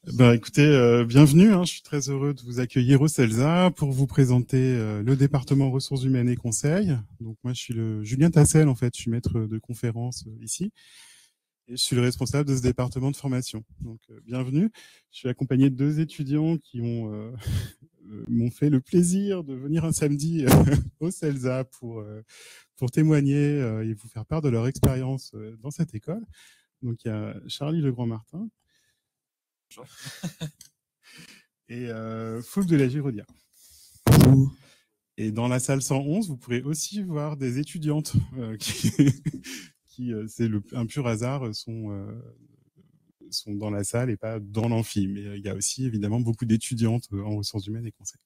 Ben, écoutez, bienvenue. Je suis très heureux de vous accueillir au CELSA pour vous présenter le département ressources humaines et conseil. Donc moi, je suis le Julien Tassel, en fait, je suis maître de conférence ici et je suis le responsable de ce département de formation. Donc bienvenue. Je suis accompagné de deux étudiants qui m'ont fait le plaisir de venir un samedi au CELSA pour témoigner et vous faire part de leur expérience dans cette école. Donc il y a Charlie Legrand-Martin. Bonjour. Et Foulque de la Girodia. Bonjour. Et dans la salle 111, vous pourrez aussi voir des étudiantes qui c'est un pur hasard, sont dans la salle et pas dans l'amphi. Mais il y a aussi évidemment beaucoup d'étudiantes en ressources humaines et conseils.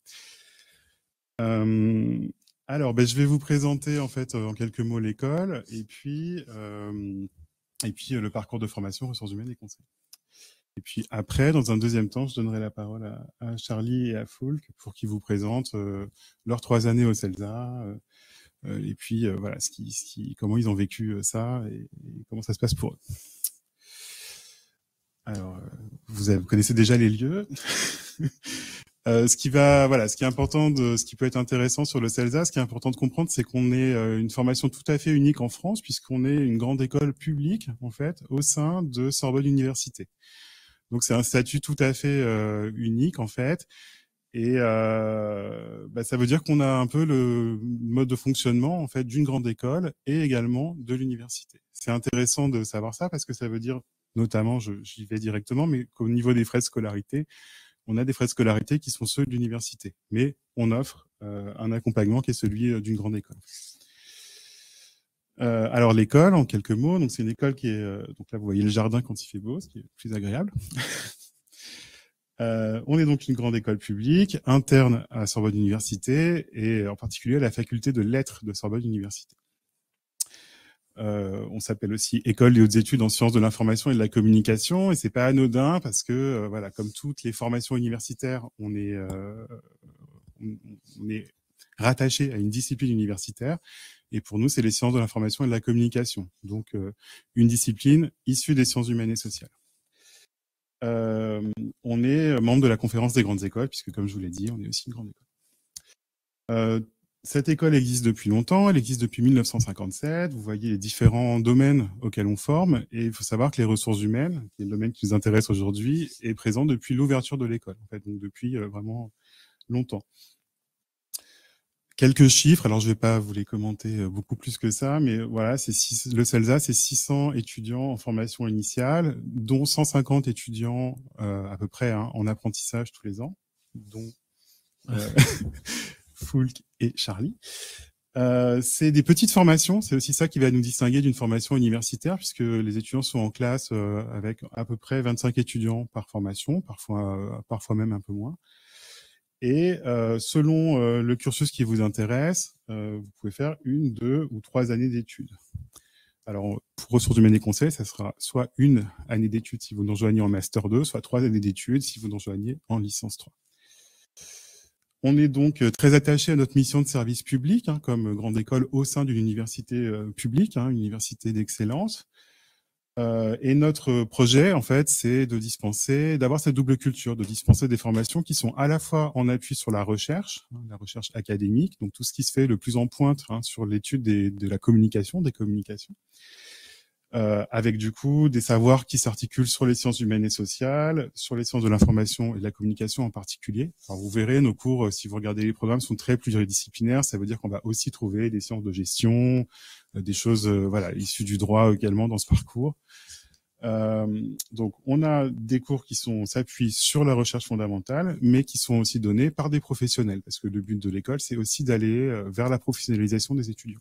Alors, je vais vous présenter en fait en quelques mots l'école et puis le parcours de formation ressources humaines et conseils. Et puis après, dans un deuxième temps, je donnerai la parole à Charlie et à Foulque pour qu'ils vous présentent leurs 3 années au CELSA et puis voilà, comment ils ont vécu ça et comment ça se passe pour eux. Alors, vous connaissez déjà les lieux. Ce qui est important, ce qui peut être intéressant sur le CELSA, ce qui est important de comprendre, c'est qu'on est une formation tout à fait unique en France, puisqu'on est une grande école publique, en fait, au sein de Sorbonne Université. Donc c'est un statut tout à fait unique en fait, et ça veut dire qu'on a un peu le mode de fonctionnement en fait d'une grande école et également de l'université. C'est intéressant de savoir ça parce que ça veut dire, notamment, j'y vais directement, mais qu'au niveau des frais de scolarité, on a des frais de scolarité qui sont ceux de l'université, mais on offre un accompagnement qui est celui d'une grande école. Alors l'école, en quelques mots, donc c'est une école qui est donc là vous voyez le jardin quand il fait beau, ce qui est plus agréable. On est donc une grande école publique interne à Sorbonne Université et en particulier à la faculté de lettres de Sorbonne Université. On s'appelle aussi École des hautes études en sciences de l'information et de la communication et c'est pas anodin parce que voilà, comme toutes les formations universitaires, on est rattaché à une discipline universitaire. Et pour nous, c'est les sciences de l'information et de la communication. Donc, une discipline issue des sciences humaines et sociales. On est membre de la conférence des grandes écoles, puisque comme je vous l'ai dit, on est aussi une grande école. Cette école existe depuis longtemps, elle existe depuis 1957. Vous voyez les différents domaines auxquels on forme. Et il faut savoir que les ressources humaines, qui est le domaine qui nous intéresse aujourd'hui, est présent depuis l'ouverture de l'école, en fait, donc depuis vraiment longtemps. Quelques chiffres, alors je ne vais pas vous les commenter beaucoup plus que ça, mais voilà, le CELSA, c'est 600 étudiants en formation initiale, dont 150 étudiants à peu près en apprentissage tous les ans, dont Foulque et Charlie. C'est des petites formations, c'est aussi ça qui va nous distinguer d'une formation universitaire, puisque les étudiants sont en classe avec à peu près 25 étudiants par formation, parfois même un peu moins. Et selon le cursus qui vous intéresse, vous pouvez faire 1, 2 ou 3 années d'études. Alors, pour ressources humaines et conseils, ça sera soit 1 année d'études si vous nous rejoignez en Master 2, soit 3 années d'études si vous nous rejoignez en Licence 3. On est donc très attaché à notre mission de service public, comme grande école au sein d'une université publique, une université d'excellence. Et notre projet, en fait, c'est d'avoir cette double culture, de dispenser des formations qui sont à la fois en appui sur la recherche académique, donc tout ce qui se fait le plus en pointe sur l'étude de la communication, des communications, avec du coup des savoirs qui s'articulent sur les sciences humaines et sociales, sur les sciences de l'information et de la communication en particulier. Alors vous verrez, nos cours, si vous regardez les programmes, sont très pluridisciplinaires. Ça veut dire qu'on va aussi trouver des sciences de gestion, des choses issues du droit également dans ce parcours. Donc on a des cours qui s'appuient sur la recherche fondamentale, mais qui sont aussi donnés par des professionnels, parce que le but de l'école, c'est aussi d'aller vers la professionnalisation des étudiants.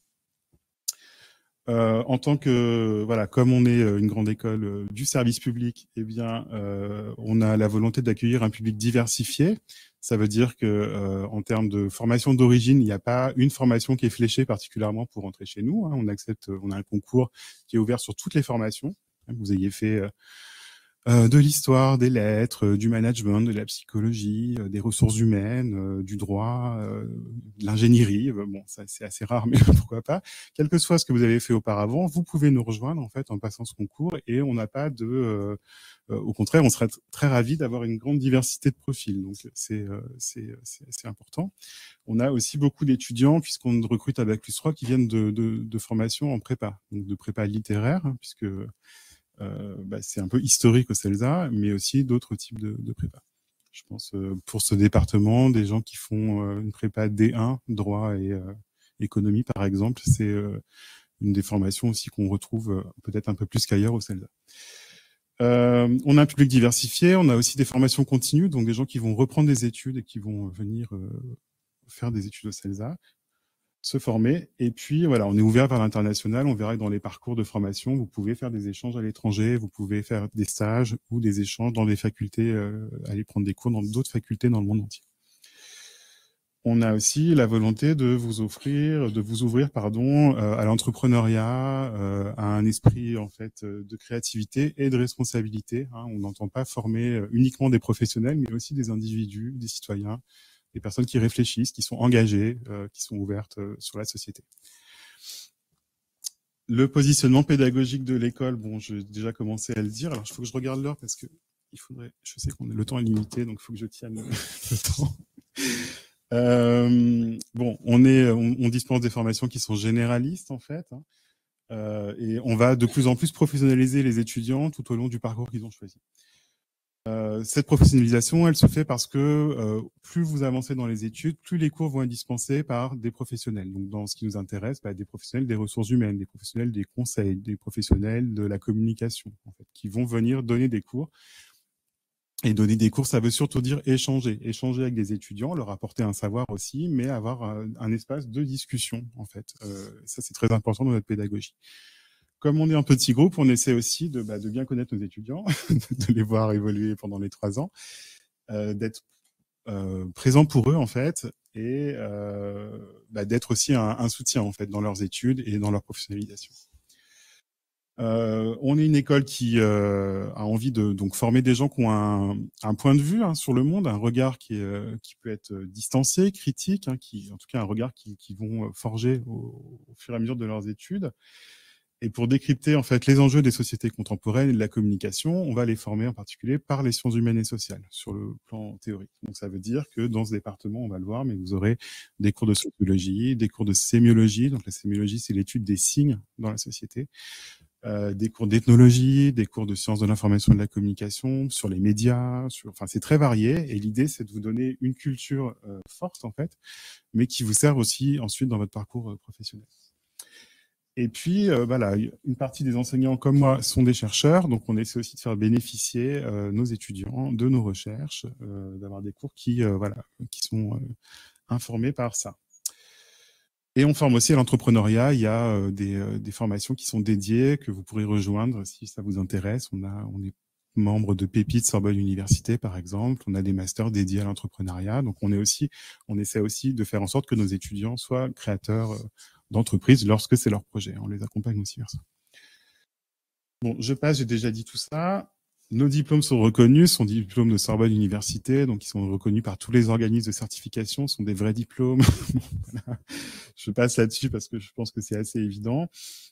En tant que comme on est une grande école du service public, eh bien, on a la volonté d'accueillir un public diversifié. Ça veut dire que en termes de formation d'origine, il n'y a pas une formation qui est fléchée particulièrement pour rentrer chez nous. On a un concours qui est ouvert sur toutes les formations. Vous ayez fait de l'histoire, des lettres, du management, de la psychologie, des ressources humaines, du droit, de l'ingénierie. Bon, ça c'est assez rare, mais pourquoi pas. Quel que soit ce que vous avez fait auparavant, vous pouvez nous rejoindre en fait en passant ce concours et on n'a pas de au contraire, on serait très ravis d'avoir une grande diversité de profils. Donc, c'est important. On a aussi beaucoup d'étudiants, puisqu'on recrute à Bac+3, qui viennent de formations en prépa, donc de prépa littéraire, hein, puisque c'est un peu historique au CELSA, mais aussi d'autres types de prépa. Je pense pour ce département, des gens qui font une prépa D1, droit et économie, par exemple, c'est une des formations aussi qu'on retrouve peut-être un peu plus qu'ailleurs au CELSA. On a un public diversifié, on a aussi des formations continues, donc des gens qui vont reprendre des études et qui vont venir faire des études au CELSA, se former. Et puis voilà, on est ouvert vers l'international. On verra que dans les parcours de formation, vous pouvez faire des échanges à l'étranger, vous pouvez faire des stages ou des échanges dans des facultés, aller prendre des cours dans d'autres facultés dans le monde entier. On a aussi la volonté de vous ouvrir, à l'entrepreneuriat, à un esprit en fait de créativité et de responsabilité. Hein. On n'entend pas former uniquement des professionnels, mais aussi des individus, des citoyens, des personnes qui réfléchissent, qui sont engagées, qui sont ouvertes sur la société. Le positionnement pédagogique de l'école, bon, j'ai déjà commencé à le dire. Alors, il faut que je regarde l'heure parce que je sais qu'on le temps est limité, donc il faut que je tienne le temps. Bon, on dispense des formations qui sont généralistes en fait, hein, et on va de plus en plus professionnaliser les étudiants tout au long du parcours qu'ils ont choisi. Cette professionnalisation, elle se fait parce que plus vous avancez dans les études, plus les cours vont être dispensés par des professionnels. Donc, dans ce qui nous intéresse, des professionnels des ressources humaines, des professionnels des conseils, des professionnels de la communication, en fait, qui vont venir donner des cours. Et donner des cours, ça veut surtout dire échanger avec des étudiants, leur apporter un savoir aussi, mais avoir un espace de discussion, en fait. Ça, c'est très important dans notre pédagogie. Comme on est un petit groupe, on essaie aussi de bien connaître nos étudiants, de les voir évoluer pendant les 3 ans, d'être présent pour eux, en fait, et d'être aussi un soutien, en fait, dans leurs études et dans leur professionnalisation. On est une école qui a envie de donc former des gens qui ont un point de vue sur le monde, un regard qui peut être distancié, critique, hein, en tout cas un regard qui vont forger au fur et à mesure de leurs études. Et pour décrypter en fait les enjeux des sociétés contemporaines et de la communication, on va les former en particulier par les sciences humaines et sociales sur le plan théorique. Donc ça veut dire que dans ce département, on va le voir, mais vous aurez des cours de sociologie, des cours de sémiologie. Donc la sémiologie, c'est l'étude des signes dans la société. Des cours d'ethnologie, des cours de sciences de l'information et de la communication, sur les médias, enfin c'est très varié. Et l'idée, c'est de vous donner une culture forte en fait, mais qui vous serve aussi ensuite dans votre parcours professionnel. Et puis, voilà, une partie des enseignants comme moi sont des chercheurs, donc on essaie aussi de faire bénéficier nos étudiants de nos recherches, d'avoir des cours qui sont informés par ça. Et on forme aussi à l'entrepreneuriat. Il y a des formations qui sont dédiées, que vous pourrez rejoindre si ça vous intéresse. On est membre de Pépites Sorbonne Université, par exemple. On a des masters dédiés à l'entrepreneuriat. Donc, on essaie aussi de faire en sorte que nos étudiants soient créateurs d'entreprises lorsque c'est leur projet. On les accompagne aussi vers ça. Bon, j'ai déjà dit tout ça. Nos diplômes sont reconnus, sont diplômes de Sorbonne Université, donc ils sont reconnus par tous les organismes de certification, sont des vrais diplômes. Voilà. Je passe là-dessus parce que je pense que c'est assez évident.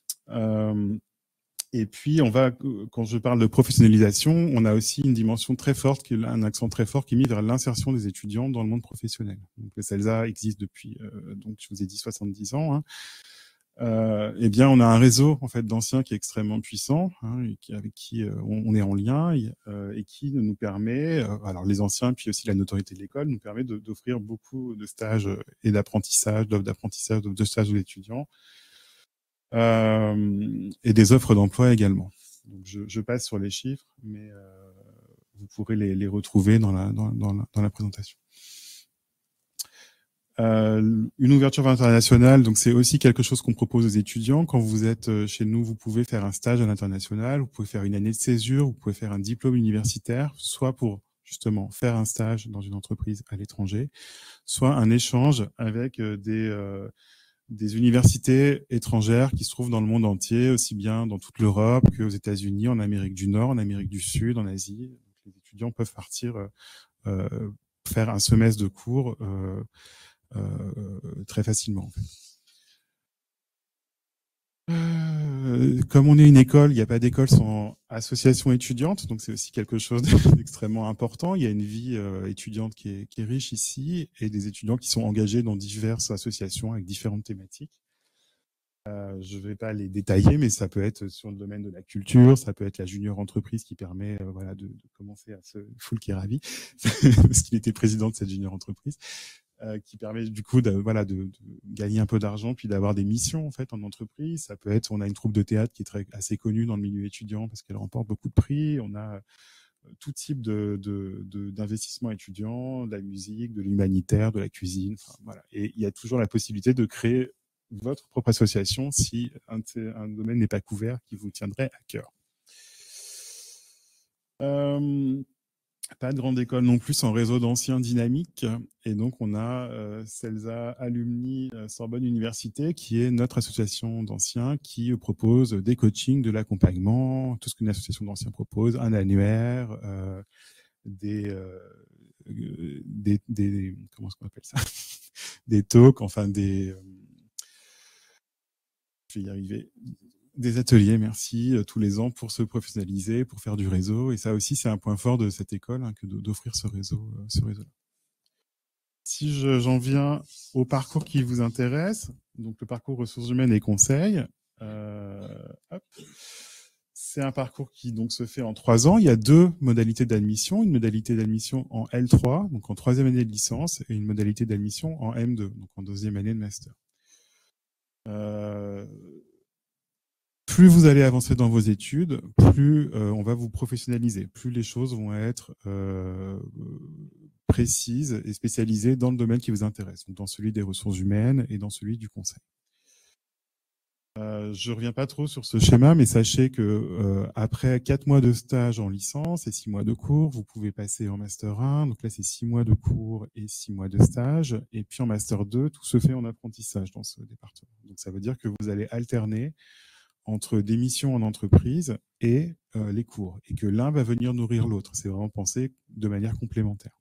Et puis, quand je parle de professionnalisation, on a aussi une dimension très forte, un accent très fort qui est mis vers l'insertion des étudiants dans le monde professionnel. Donc, le CELSA existe depuis, donc je vous ai dit 70 ans. Hein. Eh bien, on a un réseau en fait d'anciens qui est extrêmement puissant, hein, et avec qui on est en lien et qui nous permet, alors les anciens, puis aussi la notoriété de l'école, nous permet d'offrir beaucoup de stages et d'apprentissage, d'offres d'apprentissage, de stages aux étudiants. Et des offres d'emploi également. Donc je passe sur les chiffres, mais vous pourrez les retrouver dans la présentation. Une ouverture internationale, donc c'est aussi quelque chose qu'on propose aux étudiants. Quand vous êtes chez nous, vous pouvez faire un stage à l'international, vous pouvez faire une année de césure, vous pouvez faire un diplôme universitaire, soit pour justement faire un des universités étrangères qui se trouvent dans le monde entier, aussi bien dans toute l'Europe qu'aux États-Unis, en Amérique du Nord, en Amérique du Sud, en Asie. Donc, les étudiants peuvent partir faire un semestre de cours très facilement. En fait. Comme on est une école, il n'y a pas d'école sans association étudiante, donc c'est aussi quelque chose d'extrêmement important. Il y a une vie étudiante qui est riche ici et des étudiants qui sont engagés dans diverses associations avec différentes thématiques. Je ne vais pas les détailler, mais ça peut être sur le domaine de la culture, ça peut être la junior entreprise qui permet voilà, de commencer à se... Foul qui est ravi, parce qu'il était président de cette junior entreprise. Qui permet du coup voilà, de gagner un peu d'argent puis d'avoir des missions en fait en entreprise. Ça peut être, on a une troupe de théâtre qui est assez connue dans le milieu étudiant parce qu'elle remporte beaucoup de prix. On a tout type d'investissement étudiant, de la musique, de l'humanitaire, de la cuisine. Enfin, voilà. Et il y a toujours la possibilité de créer votre propre association si un domaine n'est pas couvert qui vous tiendrait à cœur. Pas de grande école non plus en réseau d'anciens dynamique. Et donc, on a CELSA Alumni Sorbonne Université, qui est notre association d'anciens qui propose des coachings, de l'accompagnement, tout ce qu'une association d'anciens propose, un annuaire, des comment est-ce qu'on appelle ça des talks, enfin des... je vais y arriver... Des ateliers, merci, tous les ans pour se professionnaliser, pour faire du réseau. Et ça aussi, c'est un point fort de cette école, hein, que d'offrir ce réseau-là. Si j'en viens au parcours qui vous intéresse, donc le parcours ressources humaines et conseils, c'est un parcours qui donc se fait en 3 ans. Il y a 2 modalités d'admission, une modalité d'admission en L3, donc en 3e année de licence, et une modalité d'admission en M2, donc en 2e année de master. Plus vous allez avancer dans vos études, plus on va vous professionnaliser, plus les choses vont être précises et spécialisées dans le domaine qui vous intéresse, donc dans celui des ressources humaines et dans celui du conseil. Je ne reviens pas trop sur ce schéma, mais sachez que après 4 mois de stage en licence et 6 mois de cours, vous pouvez passer en Master 1. Donc là, c'est 6 mois de cours et 6 mois de stage. Et puis en Master 2, tout se fait en apprentissage dans ce département. Donc ça veut dire que vous allez alterner entre des missions en entreprise et les cours, et que l'un va venir nourrir l'autre. C'est vraiment pensé de manière complémentaire.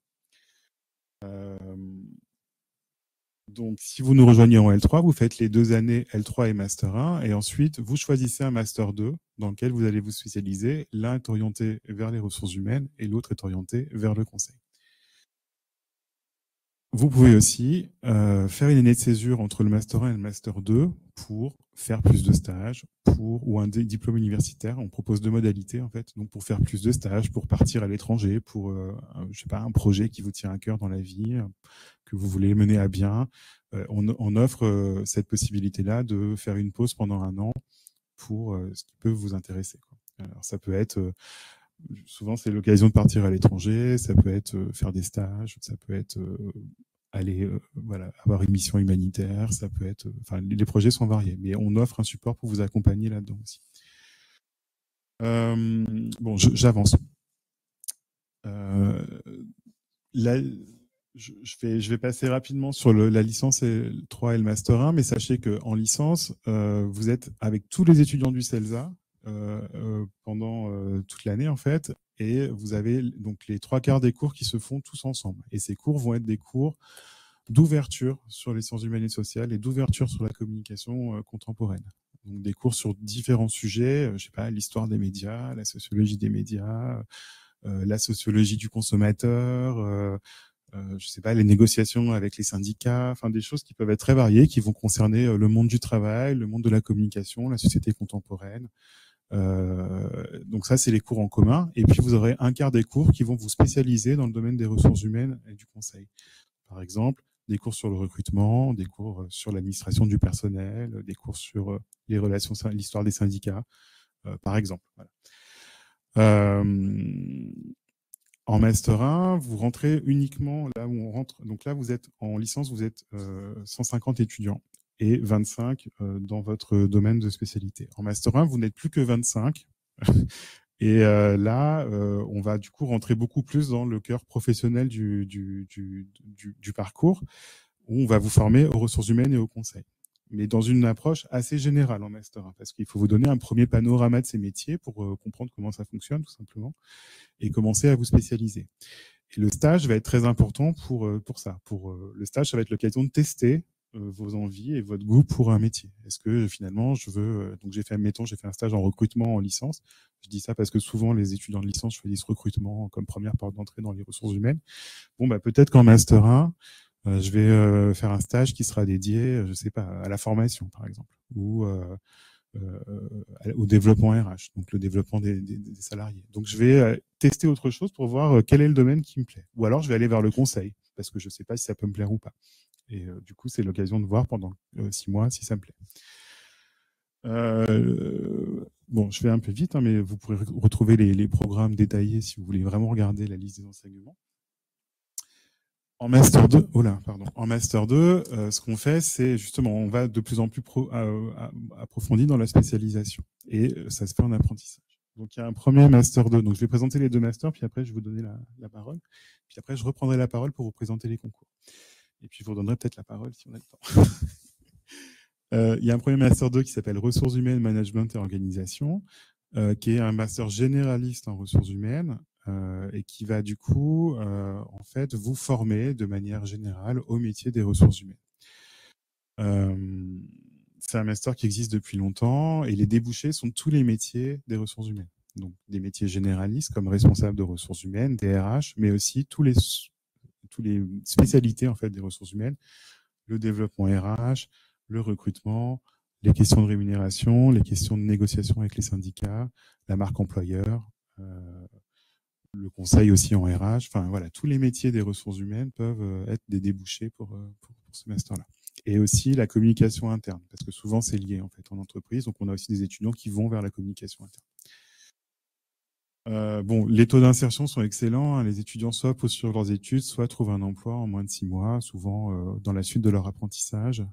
Donc, si vous nous rejoignez en L3, vous faites les 2 années L3 et Master 1, et ensuite, vous choisissez un Master 2 dans lequel vous allez vous spécialiser. L'un est orienté vers les ressources humaines et l'autre est orienté vers le conseil. Vous pouvez aussi faire une année de césure entre le Master 1 et le Master 2 pour faire plus de stages, ou un diplôme universitaire. On propose 2 modalités, en fait. Donc, pour faire plus de stages, pour partir à l'étranger, pour, je sais pas, un projet qui vous tient à cœur dans la vie, que vous voulez mener à bien. On offre cette possibilité-là de faire une pause pendant 1 an pour ce qui peut vous intéresser, quoi. Alors, ça peut être... souvent, c'est l'occasion de partir à l'étranger, ça peut être faire des stages, ça peut être aller voilà, avoir une mission humanitaire, ça peut être... Enfin, les projets sont variés, mais on offre un support pour vous accompagner là-dedans aussi. Bon, j'avance. Là, je vais passer rapidement sur la licence 3 et le Master 1, mais sachez qu'en licence, vous êtes avec tous les étudiants du CELSA pendant toute l'année, en fait, et vous avez donc les 3/4 des cours qui se font tous ensemble. Et ces cours vont être des cours d'ouverture sur les sciences humaines et sociales et d'ouverture sur la communication contemporaine. Donc des cours sur différents sujets, je sais pas, l'histoire des médias, la sociologie des médias, la sociologie du consommateur, je sais pas, les négociations avec les syndicats, enfin des choses qui peuvent être très variées, qui vont concerner le monde du travail, le monde de la communication, la société contemporaine. Donc ça, c'est les cours en commun. Et puis vous aurez 1/4 des cours qui vont vous spécialiser dans le domaine des ressources humaines et du conseil. Par exemple, des cours sur le recrutement, des cours sur l'administration du personnel, des cours sur les relations, l'histoire des syndicats, par exemple. Voilà. En Master 1, vous rentrez uniquement là où on rentre. Donc là, vous êtes en licence, vous êtes 150 étudiants et 25 dans votre domaine de spécialité. En Master 1, vous n'êtes plus que 25. Et là, on va du coup rentrer beaucoup plus dans le cœur professionnel du parcours, où on va vous former aux ressources humaines et au conseil. mais dans une approche assez générale en master 1, parce qu'il faut vous donner un premier panorama de ces métiers pour comprendre comment ça fonctionne, tout simplement, et commencer à vous spécialiser. Et le stage va être très important pour ça. Le stage, ça va être l'occasion de tester vos envies et votre goût pour un métier. Est-ce que finalement, je veux... donc j'ai fait un stage en recrutement en licence. Je dis ça parce que souvent, les étudiants de licence choisissent recrutement comme première porte d'entrée dans les ressources humaines. Bon, bah, peut-être qu'en Master 1, je vais faire un stage qui sera dédié, je sais pas, à la formation, par exemple, ou au développement RH, donc le développement des salariés. Donc je vais tester autre chose pour voir quel est le domaine qui me plaît. Ou alors je vais aller vers le conseil, parce que je ne sais pas si ça peut me plaire ou pas. Et du coup, c'est l'occasion de voir pendant 6 mois si ça me plaît. Bon, je fais un peu vite, hein, mais vous pourrez retrouver les programmes détaillés si vous voulez vraiment regarder la liste des enseignements. En Master 2, en Master 2, ce qu'on fait, c'est justement, on va de plus en plus approfondi dans la spécialisation. Et ça se fait en apprentissage. Donc, il y a un premier Master 2. Donc, je vais présenter les deux masters, puis après, je vais vous donner la parole. Puis après, je reprendrai la parole pour vous présenter les concours. Et puis, je vous donnerai peut-être la parole si on a le temps. Il y a un premier Master 2 qui s'appelle Ressources humaines, Management et Organisation, qui est un master généraliste en ressources humaines, et qui va du coup en fait vous former de manière générale au métier des ressources humaines. C'est un master qui existe depuis longtemps et les débouchés sont tous les métiers des ressources humaines. Donc des métiers généralistes comme responsable de ressources humaines, DRH, mais aussi tous les spécialités en fait des ressources humaines, le développement RH, le recrutement, les questions de rémunération, les questions de négociation avec les syndicats, la marque employeur, le conseil aussi en RH. Enfin voilà, tous les métiers des ressources humaines peuvent être des débouchés pour ce master-là. Et aussi la communication interne, parce que souvent c'est lié en fait en entreprise. Donc on a aussi des étudiants qui vont vers la communication interne. Bon, les taux d'insertion sont excellents. Hein. Les étudiants soit poursuivent leurs études, soit trouvent un emploi en moins de 6 mois, souvent dans la suite de leur apprentissage.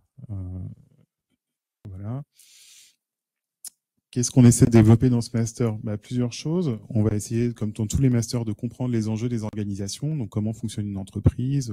Voilà. Qu'est-ce qu'on essaie de développer dans ce master? Plusieurs choses. On va essayer, comme dans tous les masters, de comprendre les enjeux des organisations. Donc, comment fonctionne une entreprise,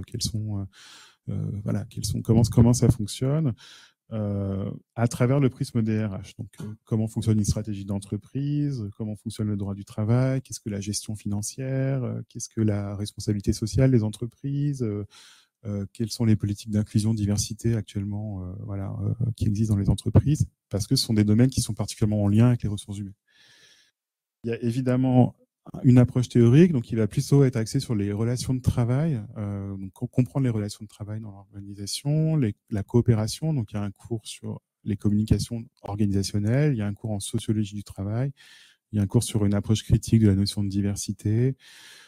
comment ça fonctionne, à travers le prisme des RH. Donc, comment fonctionne une stratégie d'entreprise, comment fonctionne le droit du travail, qu'est-ce que la gestion financière, qu'est-ce que la responsabilité sociale des entreprises, quelles sont les politiques d'inclusion, diversité actuellement qui existent dans les entreprises, parce que ce sont des domaines qui sont particulièrement en lien avec les ressources humaines. Il y a évidemment une approche théorique, donc qui va plutôt être axée sur les relations de travail, donc comprendre les relations de travail dans l'organisation, la coopération, donc il y a un cours sur les communications organisationnelles, il y a un cours en sociologie du travail, il y a un cours sur une approche critique de la notion de diversité.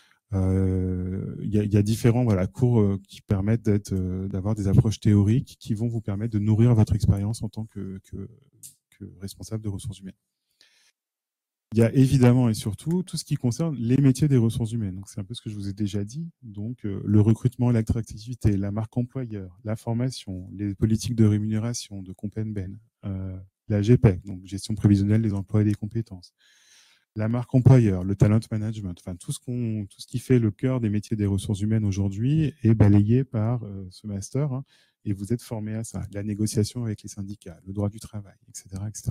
Il y a différents cours qui permettent d'avoir des approches théoriques qui vont vous permettre de nourrir votre expérience en tant que responsable de ressources humaines. Il y a évidemment et surtout tout ce qui concerne les métiers des ressources humaines. Donc c'est un peu ce que je vous ai déjà dit. Donc le recrutement, l'attractivité, la marque employeur, la formation, les politiques de rémunération, de comp and ben, la GPEC, donc gestion prévisionnelle des emplois et des compétences. La marque employeur, le talent management, enfin tout ce qui fait le cœur des métiers des ressources humaines aujourd'hui est balayé par ce master, hein, et vous êtes formé à ça. La négociation avec les syndicats, le droit du travail, etc., etc.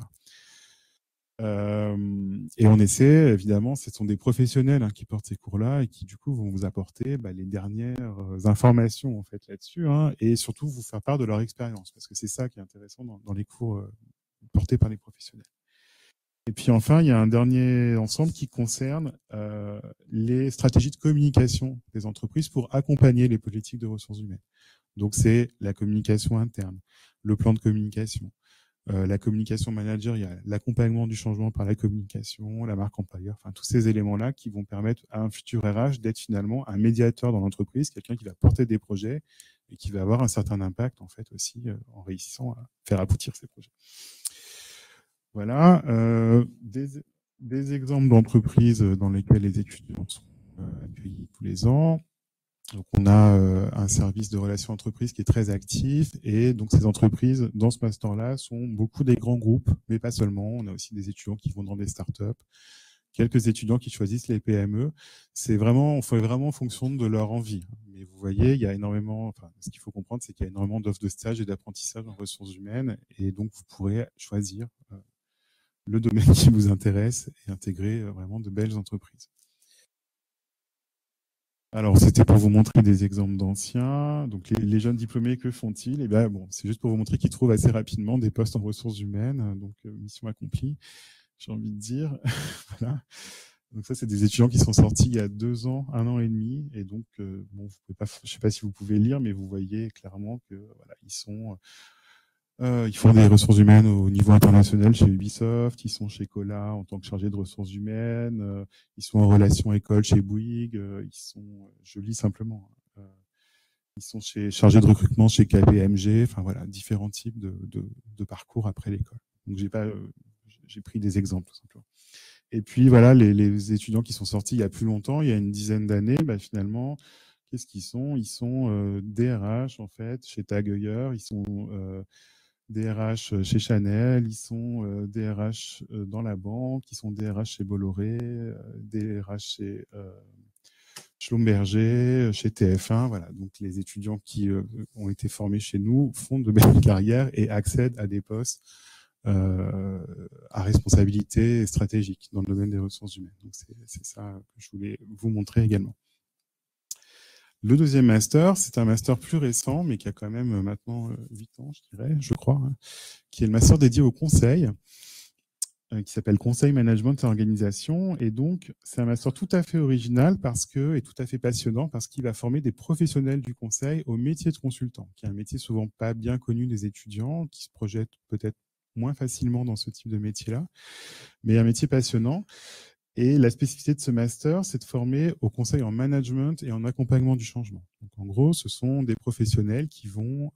Et on essaie, évidemment, ce sont des professionnels qui portent ces cours-là et qui du coup vont vous apporter les dernières informations en fait là-dessus, hein, et surtout vous faire part de leur expérience, parce que c'est ça qui est intéressant dans les cours portés par les professionnels. Et puis enfin, il y a un dernier ensemble qui concerne les stratégies de communication des entreprises pour accompagner les politiques de ressources humaines. Donc c'est la communication interne, le plan de communication, la communication managériale, l'accompagnement du changement par la communication, la marque employeur, enfin tous ces éléments-là qui vont permettre à un futur RH d'être finalement un médiateur dans l'entreprise, quelqu'un qui va porter des projets et qui va avoir un certain impact en fait aussi en réussissant à faire aboutir ces projets. Voilà, des exemples d'entreprises dans lesquelles les étudiants sont accueillis tous les ans. Donc, on a un service de relations entreprises qui est très actif, et donc ces entreprises dans ce master-là sont beaucoup des grands groupes, mais pas seulement. On a aussi des étudiants qui vont dans des startups, quelques étudiants qui choisissent les PME. On fait vraiment en fonction de leur envie. Mais vous voyez, il y a énormément, enfin, ce qu'il faut comprendre, c'est qu'il y a énormément d'offres de stage et d'apprentissage en ressources humaines, et donc vous pourrez choisir le domaine qui vous intéresse et intégrer vraiment de belles entreprises. Alors, c'était pour vous montrer des exemples d'anciens. Donc, les jeunes diplômés, que font-ils? Eh bien, bon, c'est juste pour vous montrer qu'ils trouvent assez rapidement des postes en ressources humaines. Donc, mission accomplie, j'ai envie de dire. Voilà. Donc, ça, c'est des étudiants qui sont sortis il y a 2 ans, 1 an et demi. Et donc, bon, vous pouvez pas, je ne sais pas si vous pouvez lire, mais vous voyez clairement que voilà, ils font des ressources humaines au niveau international chez Ubisoft, ils sont chez Cola en tant que chargés de ressources humaines, ils sont en relation école chez Bouygues, je lis simplement, ils sont chargés de recrutement chez KPMG, enfin voilà, différents types de parcours après l'école. Donc j'ai pris des exemples tout simplement. Et puis voilà, les étudiants qui sont sortis il y a plus longtemps, il y a une dizaine d'années, finalement, qu'est-ce qu'ils sont? Ils sont DRH en fait chez Tag Heuer, ils sont DRH chez Chanel, ils sont DRH dans la banque, ils sont DRH chez Bolloré, DRH chez Schlumberger, chez TF1. Voilà. Donc les étudiants qui ont été formés chez nous font de belles carrières et accèdent à des postes à responsabilité stratégique dans le domaine des ressources humaines. Donc c'est ça que je voulais vous montrer également. Le deuxième master, c'est un master plus récent, mais qui a quand même maintenant 8 ans, je crois, hein, qui est le master dédié au conseil, qui s'appelle Conseil, Management et Organisation. Et donc, c'est un master tout à fait original et tout à fait passionnant parce qu'il va former des professionnels du conseil au métier de consultant, qui est un métier souvent pas bien connu des étudiants, qui se projettent peut-être moins facilement dans ce type de métier-là, mais un métier passionnant. Et la spécificité de ce master, c'est de former au conseil en management et en accompagnement du changement. Donc, en gros, ce sont des professionnels qui vont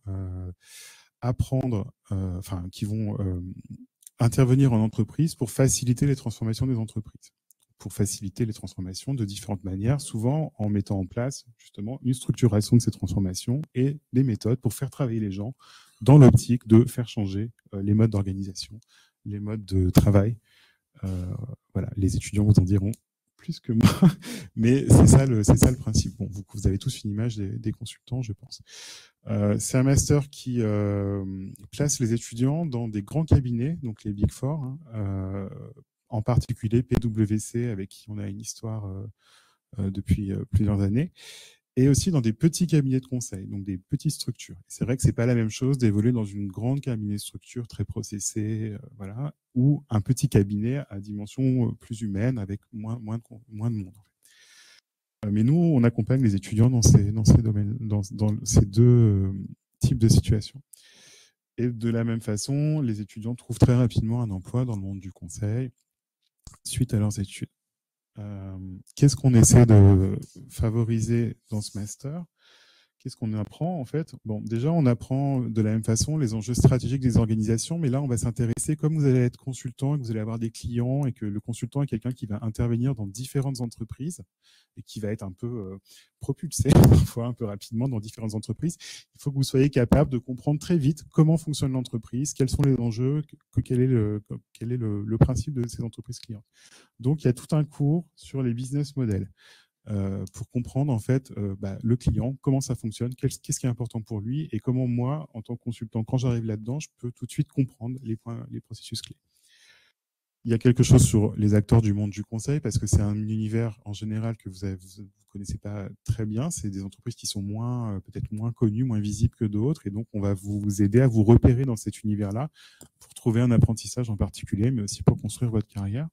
qui vont intervenir en entreprise pour faciliter les transformations des entreprises, pour faciliter les transformations de différentes manières, souvent en mettant en place justement une structuration de ces transformations et des méthodes pour faire travailler les gens dans l'optique de faire changer les modes d'organisation, les modes de travail. Voilà, les étudiants vous en diront plus que moi, mais c'est ça le principe. Bon, vous avez tous une image des consultants, je pense. C'est un master qui place les étudiants dans des grands cabinets, donc les Big Four, hein, en particulier PwC, avec qui on a une histoire depuis plusieurs années, et aussi dans des petits cabinets de conseil, donc des petites structures. C'est vrai que c'est pas la même chose d'évoluer dans une grande cabinet de structure très processée, voilà, ou un petit cabinet à dimension plus humaine avec moins de monde. Mais nous, on accompagne les étudiants dans ces domaines, dans ces deux types de situations. Et de la même façon, les étudiants trouvent très rapidement un emploi dans le monde du conseil suite à leurs études. Qu'est-ce qu'on essaie de favoriser dans ce master? Qu'est-ce qu'on apprend en fait? Bon, déjà, on apprend de la même façon les enjeux stratégiques des organisations, mais là, on va s'intéresser, comme vous allez être consultant et que vous allez avoir des clients et que le consultant est quelqu'un qui va intervenir dans différentes entreprises et qui va être un peu propulsé, parfois un peu rapidement dans différentes entreprises, il faut que vous soyez capable de comprendre très vite comment fonctionne l'entreprise, quels sont les enjeux, quel est le principe de ces entreprises clientes. Donc, il y a tout un cours sur les business models. Pour comprendre en fait le client, comment ça fonctionne, qu'est-ce qui est important pour lui et comment moi, en tant que consultant, quand j'arrive là-dedans, je peux tout de suite comprendre les processus clés. Il y a quelque chose sur les acteurs du monde du conseil parce que c'est un univers en général que vous connaissez pas très bien. C'est des entreprises qui sont peut-être moins connues, moins visibles que d'autres, et donc on va vous aider à vous repérer dans cet univers-là pour trouver un apprentissage en particulier, mais aussi pour construire votre carrière.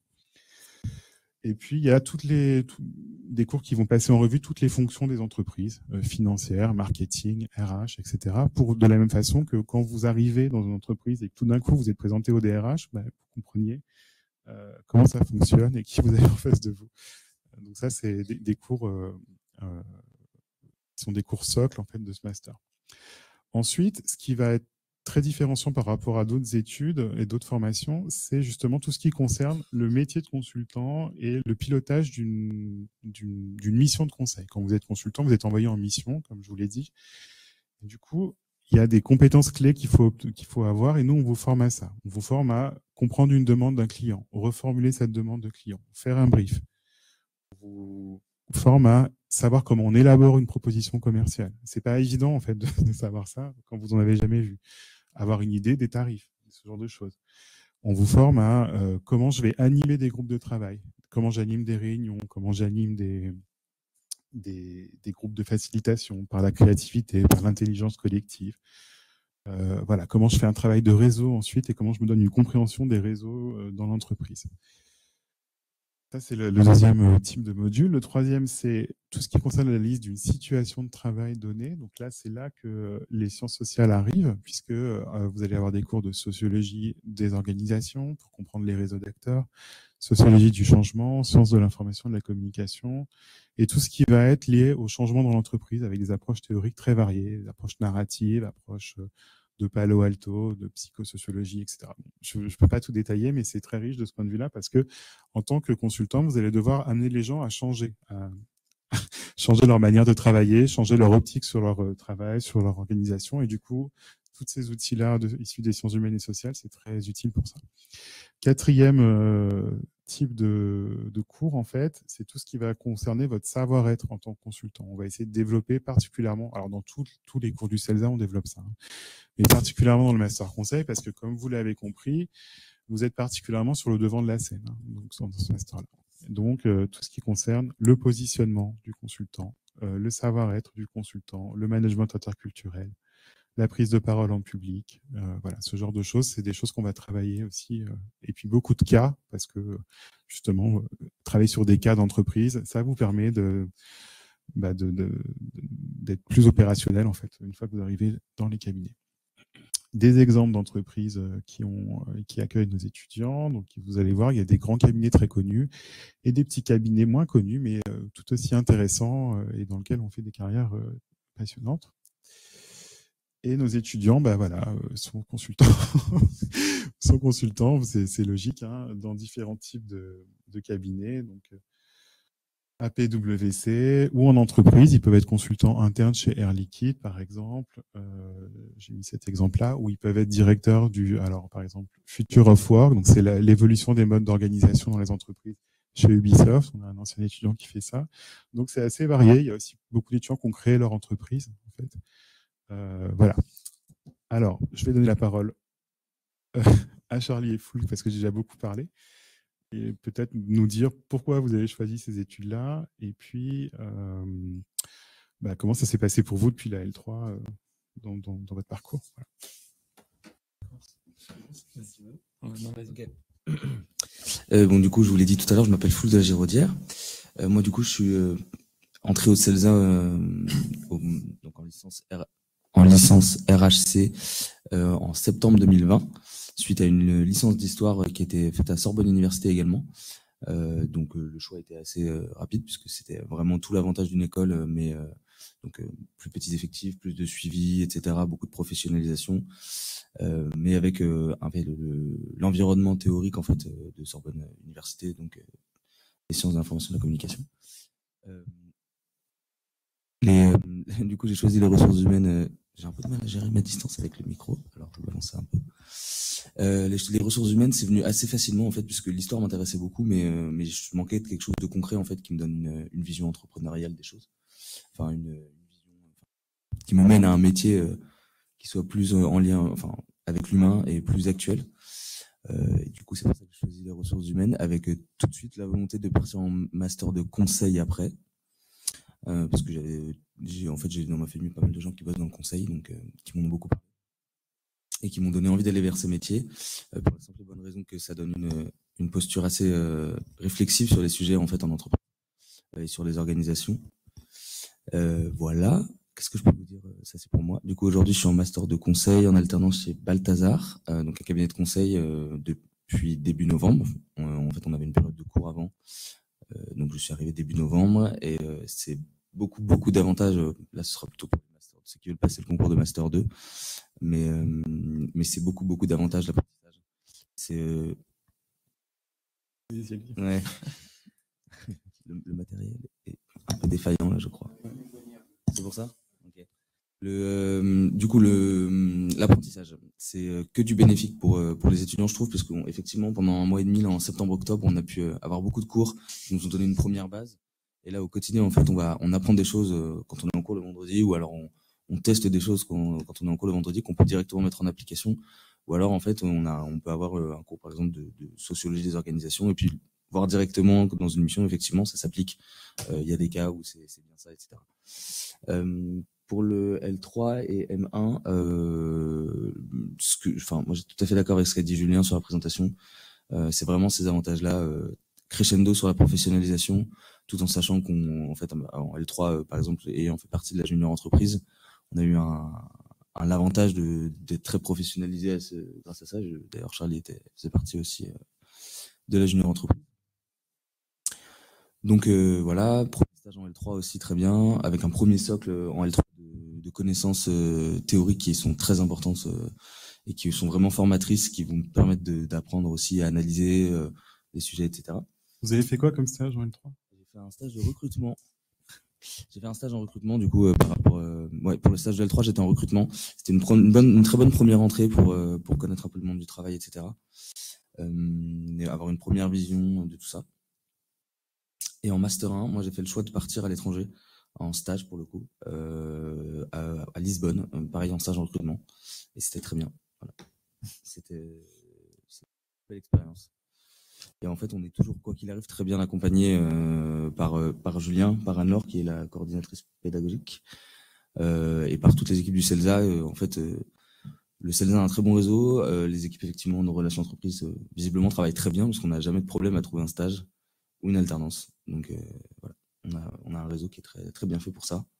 Et puis, il y a des cours qui vont passer en revue toutes les fonctions des entreprises, financières, marketing, RH, etc. Pour de la même façon que quand vous arrivez dans une entreprise et que tout d'un coup, vous êtes présenté au DRH, vous compreniez comment ça fonctionne et qui vous avez en face de vous. Donc ça, c'est des cours qui sont des cours socles en fait, de ce master. Ensuite, ce qui va être très différenciant par rapport à d'autres études et d'autres formations, c'est justement tout ce qui concerne le métier de consultant et le pilotage d'une mission de conseil. Quand vous êtes consultant, vous êtes envoyé en mission, comme je vous l'ai dit. Et du coup, il y a des compétences clés qu'il faut avoir et nous, on vous forme à ça. On vous forme à comprendre une demande d'un client, reformuler cette demande de client, faire un brief. On vous forme à savoir comment on élabore une proposition commerciale. C'est pas évident, en fait, de savoir ça quand vous en avez jamais vu. Avoir une idée des tarifs, ce genre de choses. On vous forme à comment je vais animer des groupes de travail, comment j'anime des réunions, comment j'anime des groupes de facilitation par la créativité, par l'intelligence collective. Voilà, comment je fais un travail de réseau ensuite et comment je me donne une compréhension des réseaux dans l'entreprise. Ça, c'est le deuxième type de module. Le troisième, c'est tout ce qui concerne la liste d'une situation de travail donnée. Donc là, c'est là que les sciences sociales arrivent, puisque vous allez avoir des cours de sociologie des organisations pour comprendre les réseaux d'acteurs, sociologie du changement, sciences de l'information et de la communication, et tout ce qui va être lié au changement dans l'entreprise avec des approches théoriques très variées, des approches narratives, approches de Palo Alto, de psychosociologie, etc. Je ne peux pas tout détailler, mais c'est très riche de ce point de vue-là parce que, en tant que consultant, vous allez devoir amener les gens à changer changer leur manière de travailler, changer leur optique sur leur travail, sur leur organisation. Et du coup, tous ces outils-là issus des sciences humaines et sociales, c'est très utile pour ça. Quatrième type de cours, en fait, c'est tout ce qui va concerner votre savoir-être en tant que consultant. On va essayer de développer particulièrement, alors dans tous les cours du CELSA, on développe ça, hein, mais particulièrement dans le Master Conseil, parce que comme vous l'avez compris, vous êtes particulièrement sur le devant de la scène, hein, donc dans ce master-là. Donc, tout ce qui concerne le positionnement du consultant, le savoir-être du consultant, le management interculturel, la prise de parole en public, voilà, ce genre de choses, c'est des choses qu'on va travailler aussi. Et puis beaucoup de cas, parce que justement, travailler sur des cas d'entreprise, ça vous permet d'être plus opérationnel en fait, une fois que vous arrivez dans les cabinets. Des exemples d'entreprises qui accueillent nos étudiants. Donc, vous allez voir, il y a des grands cabinets très connus et des petits cabinets moins connus, mais tout aussi intéressants et dans lesquels on fait des carrières passionnantes. Et nos étudiants, voilà, sont consultants. sont consultants, c'est logique, hein, dans différents types de cabinets. Donc, à PwC ou en entreprise, ils peuvent être consultants internes chez Air Liquide, par exemple. J'ai mis cet exemple-là, où ils peuvent être directeurs alors par exemple, Future of Work, donc c'est l'évolution des modes d'organisation dans les entreprises chez Ubisoft. On a un ancien étudiant qui fait ça. Donc c'est assez varié. Il y a aussi beaucoup d'étudiants qui ont créé leur entreprise, en fait. Voilà. Alors, je vais donner la parole à Charlie et Foul, parce que j'ai déjà beaucoup parlé. Et peut-être nous dire pourquoi vous avez choisi ces études-là et puis comment ça s'est passé pour vous depuis la L3 dans votre parcours. Voilà. Okay. Du coup, je vous l'ai dit tout à l'heure, je m'appelle Foul de la Giraudière. Moi, du coup, je suis entré au CELSA donc en licence RHC en septembre 2020, suite à une licence d'histoire qui était faite à Sorbonne Université également. Donc le choix était assez rapide puisque c'était vraiment tout l'avantage d'une école, mais plus petits effectifs, plus de suivi, etc., beaucoup de professionnalisation, mais avec l'environnement théorique en fait de Sorbonne Université, donc les sciences de l'information et de la communication. Du coup, j'ai choisi les ressources humaines. J'ai un peu de mal à gérer ma distance avec le micro, alors je vais avancer un peu. Les ressources humaines, c'est venu assez facilement en fait, puisque l'histoire m'intéressait beaucoup, mais je manquais de quelque chose de concret en fait qui me donne une vision entrepreneuriale des choses, enfin une vision qui me mène à un métier qui soit plus en lien, avec l'humain et plus actuel. Et du coup, c'est pour ça que j'ai choisi les ressources humaines, avec tout de suite la volonté de partir en master de conseil après. Parce que j'ai dans ma famille pas mal de gens qui bossent dans le conseil, donc qui m'ont beaucoup parlé et qui m'ont donné envie d'aller vers ces métiers, pour la simple et bonne raison que ça donne une posture assez réflexive sur les sujets en fait en entreprise et sur les organisations. Voilà. Qu'est-ce que je peux vous dire? Ça c'est pour moi. Du coup aujourd'hui je suis en master de conseil en alternance chez Balthazar, donc un cabinet de conseil depuis début novembre. En fait on avait une période de cours avant. Donc je suis arrivé début novembre et c'est beaucoup d'avantages. Là ce sera plutôt pour les masters, ceux qui veulent passer le concours de master 2, mais c'est beaucoup d'avantages l'apprentissage. C'est ouais. Le matériel est un peu défaillant là, je crois. C'est pour ça. Okay. Du coup, l'apprentissage, c'est que du bénéfique pour les étudiants, je trouve, parce qu'effectivement, pendant un mois et demi, là, en septembre-octobre, on a pu avoir beaucoup de cours qui nous ont donné une première base. Et là, au quotidien, en fait, on apprend des choses quand on est en cours le vendredi, ou alors on teste des choses quand on est en cours le vendredi qu'on peut directement mettre en application. Ou alors, en fait, on peut avoir un cours, par exemple, de sociologie des organisations, et puis voir directement dans une mission, effectivement, ça s'applique. Il y a des cas où c'est bien ça, etc. Pour le L3 et M1, moi, j'ai tout à fait d'accord avec ce qu'a dit Julien sur la présentation. C'est vraiment ces avantages-là, crescendo sur la professionnalisation, tout en sachant qu'en fait, en L3, par exemple, ayant fait partie de la junior entreprise, on a eu l'avantage d'être très professionnalisé grâce à ça. D'ailleurs, Charlie faisait partie aussi de la junior entreprise. Donc voilà, premier stage en L3 aussi très bien, avec un premier socle en L3 de connaissances théoriques qui sont très importantes et qui sont vraiment formatrices, qui vont me permettre d'apprendre aussi à analyser les sujets, etc. Vous avez fait quoi comme stage en L3? J'ai fait un stage de recrutement. J'ai fait un stage en recrutement, du coup, par rapport, pour le stage de L3, j'étais en recrutement. C'était une très bonne première entrée pour connaître un peu le monde du travail, etc. Et avoir une première vision de tout ça. Et en Master 1, moi, j'ai fait le choix de partir à l'étranger, en stage pour le coup, à Lisbonne, pareil en stage en recrutement. Et c'était très bien. Voilà. C'était une belle expérience. Et en fait, on est toujours, quoi qu'il arrive, très bien accompagné par Julien, par Anne-Laure, qui est la coordinatrice pédagogique, et par toutes les équipes du CELSA. En fait, le CELSA a un très bon réseau. Les équipes, effectivement, de relations entreprises, visiblement, travaillent très bien, parce qu'on n'a jamais de problème à trouver un stage ou une alternance. Donc voilà, on a un réseau qui est très, très bien fait pour ça.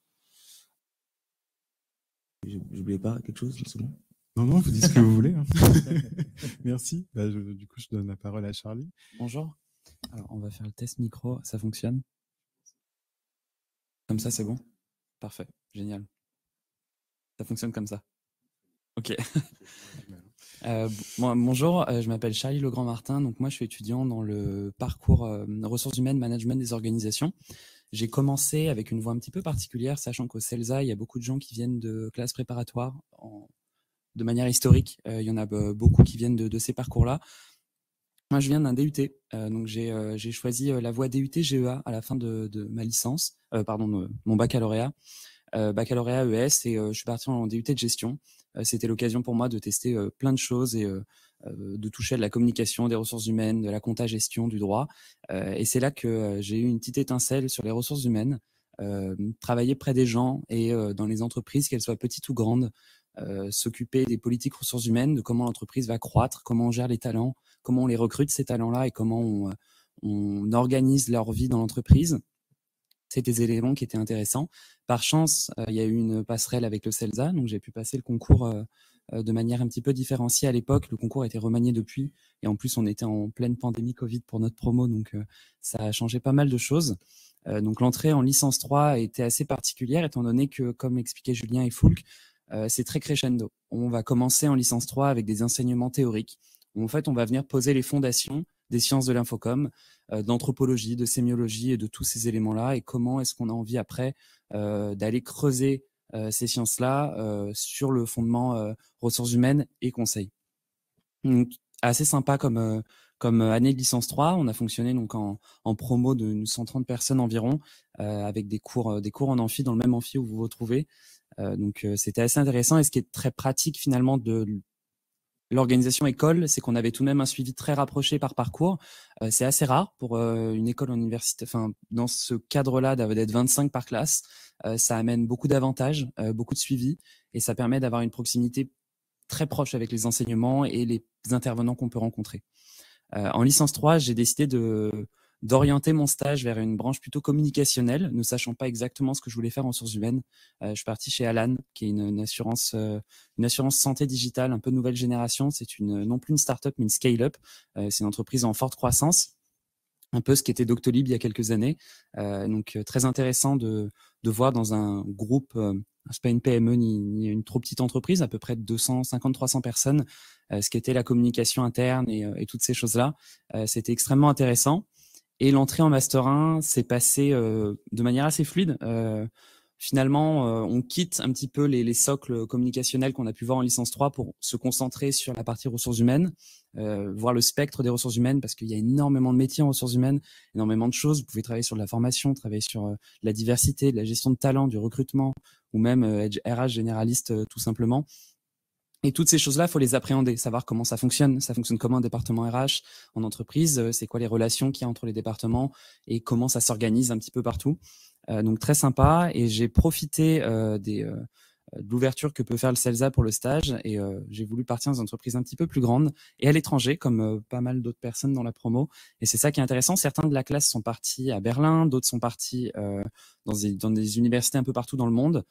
J'oubliais pas quelque chose, c'est bon? Non, vous dites ce que vous voulez. Hein. Merci. Du coup, je donne la parole à Charlie. Bonjour. Alors, on va faire le test micro. Ça fonctionne? Comme ça, c'est bon? Parfait. Génial. Ça fonctionne comme ça? Ok. Bonjour, je m'appelle Charlie Legrand-Martin. Donc moi, je suis étudiant dans le parcours ressources humaines, management des organisations. J'ai commencé avec une voie un petit peu particulière, sachant qu'au CELSA, il y a beaucoup de gens qui viennent de classes préparatoires de manière historique. Il y en a beaucoup qui viennent de ces parcours-là. Moi, je viens d'un DUT, donc j'ai choisi la voie DUT-GEA à la fin de ma licence, mon baccalauréat. Baccalauréat ES, et je suis parti en DUT de gestion. C'était l'occasion pour moi de tester plein de choses et de toucher à de la communication, des ressources humaines, de la compta gestion, du droit. Et c'est là que j'ai eu une petite étincelle sur les ressources humaines, travailler près des gens et dans les entreprises, qu'elles soient petites ou grandes, s'occuper des politiques ressources humaines, de comment l'entreprise va croître, comment on gère les talents, comment on les recrute, ces talents-là, et comment on organise leur vie dans l'entreprise. C'était des éléments qui étaient intéressants. Par chance, il y a eu une passerelle avec le CELSA, donc j'ai pu passer le concours de manière un petit peu différenciée à l'époque. Le concours a été remanié depuis, et en plus, on était en pleine pandémie Covid pour notre promo, donc ça a changé pas mal de choses. Donc l'entrée en licence 3 a été assez particulière, étant donné que, comme expliquait Julien et Foulk, c'est très crescendo. On va commencer en licence 3 avec des enseignements théoriques, où en fait, on va venir poser les fondations des sciences de l'infocom, d'anthropologie, de sémiologie et de tous ces éléments-là, et comment est-ce qu'on a envie après d'aller creuser ces sciences-là sur le fondement ressources humaines et conseils. Donc, assez sympa comme année de licence 3. On a fonctionné donc en promo de 130 personnes environ, avec des cours en amphi, dans le même amphi où vous vous retrouvez. Donc c'était assez intéressant, et ce qui est très pratique finalement de l'organisation école, c'est qu'on avait tout de même un suivi très rapproché par parcours. C'est assez rare pour une école en université, enfin dans ce cadre-là d'être 25 par classe. Ça amène beaucoup d'avantages, beaucoup de suivi, et ça permet d'avoir une proximité très proche avec les enseignements et les intervenants qu'on peut rencontrer. En licence 3, j'ai décidé d'orienter mon stage vers une branche plutôt communicationnelle, ne sachant pas exactement ce que je voulais faire en ressources humaines. Je suis parti chez Alan, qui est une assurance santé digitale, un peu nouvelle génération. C'est non plus une start-up, mais une scale-up. C'est une entreprise en forte croissance, un peu ce qui était Doctolib il y a quelques années. Donc très intéressant de voir dans un groupe, c'est pas une PME ni une trop petite entreprise, à peu près de 250-300 personnes, ce qui était la communication interne et toutes ces choses-là. C'était extrêmement intéressant. Et l'entrée en Master 1 s'est passée de manière assez fluide. finalement, on quitte un petit peu les socles communicationnels qu'on a pu voir en licence 3 pour se concentrer sur la partie ressources humaines, voir le spectre des ressources humaines, parce qu'il y a énormément de métiers en ressources humaines, énormément de choses. Vous pouvez travailler sur de la formation, travailler sur la diversité, de la gestion de talent, du recrutement, ou même RH généraliste tout simplement. Et toutes ces choses-là, il faut les appréhender, savoir comment ça fonctionne comment un département RH en entreprise, c'est quoi les relations qu'il y a entre les départements et comment ça s'organise un petit peu partout. Donc très sympa, et j'ai profité de l'ouverture que peut faire le CELSA pour le stage, et j'ai voulu partir dans une entreprise un petit peu plus grande et à l'étranger, comme pas mal d'autres personnes dans la promo. Et c'est ça qui est intéressant. Certains de la classe sont partis à Berlin, d'autres sont partis dans des universités un peu partout dans le monde.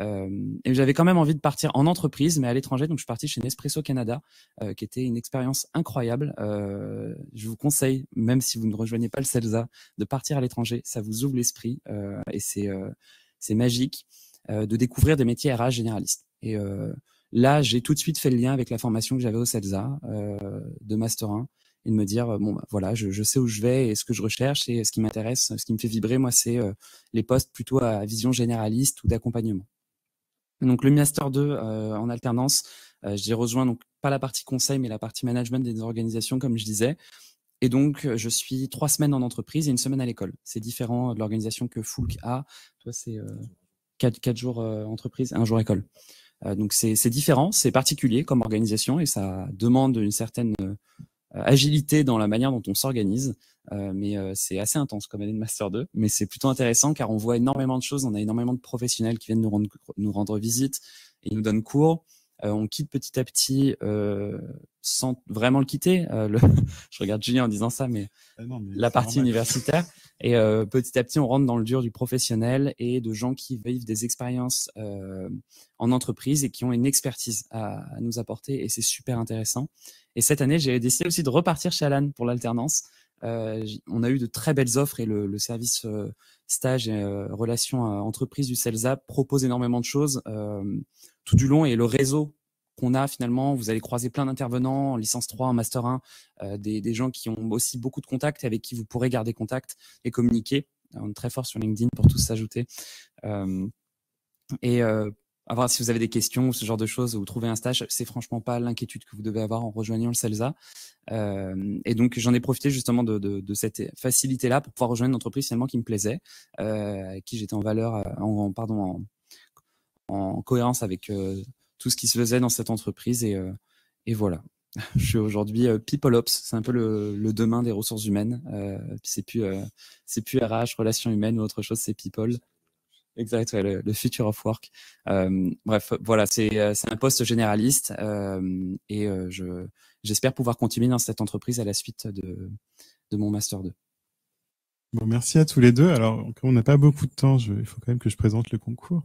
Et j'avais quand même envie de partir en entreprise, mais à l'étranger. Donc je suis parti chez Nespresso Canada, qui était une expérience incroyable. Je vous conseille, même si vous ne rejoignez pas le CELSA, de partir à l'étranger. Ça vous ouvre l'esprit et c'est magique de découvrir des métiers RH généralistes. Et là, j'ai tout de suite fait le lien avec la formation que j'avais au CELSA de Master 1, et de me dire, bon, bah, voilà, je sais où je vais et ce que je recherche, et ce qui m'intéresse, ce qui me fait vibrer, moi, c'est les postes plutôt à vision généraliste ou d'accompagnement. Donc le Master 2 en alternance, j'ai rejoint donc pas la partie conseil, mais la partie management des organisations, comme je disais. Et donc je suis 3 semaines en entreprise et 1 semaine à l'école. C'est différent de l'organisation que Foulk a. Toi, c'est 4 jours entreprise, 1 jour école. Donc c'est différent, c'est particulier comme organisation, et ça demande une certaine agilité dans la manière dont on s'organise, mais c'est assez intense comme année de Master 2, mais c'est plutôt intéressant car on voit énormément de choses, on a énormément de professionnels qui viennent nous rendre visite et nous donnent cours. On quitte petit à petit sans vraiment le quitter. Je regarde Julien en disant ça, mais la partie normal. Universitaire. Et petit à petit, on rentre dans le dur du professionnel et de gens qui vivent des expériences en entreprise et qui ont une expertise à nous apporter. Et c'est super intéressant. Et cette année, j'ai décidé aussi de repartir chez Alan pour l'alternance. On a eu de très belles offres, et le service stage et relations entreprise du CELSA propose énormément de choses tout du long, et le réseau qu'on a finalement, vous allez croiser plein d'intervenants en licence 3, en master 1, des gens qui ont aussi beaucoup de contacts, avec qui vous pourrez garder contact et communiquer. On est très fort sur LinkedIn pour tous s'ajouter. À voir si vous avez des questions ou ce genre de choses, ou trouver un stage, c'est franchement pas l'inquiétude que vous devez avoir en rejoignant le CELSA. Et donc j'en ai profité justement de cette facilité-là pour pouvoir rejoindre une entreprise finalement qui me plaisait, avec qui j'étais en valeur, en cohérence avec tout ce qui se faisait dans cette entreprise, et voilà. Je suis aujourd'hui People Ops, c'est un peu le demain des ressources humaines. C'est plus RH, relations humaines ou autre chose, c'est People. Exact, ouais, le future of work. Bref, voilà, c'est un poste généraliste, et j'espère pouvoir continuer dans cette entreprise à la suite de mon Master 2. Bon, merci à tous les deux. Alors, on n'a pas beaucoup de temps, il faut quand même que je présente le concours.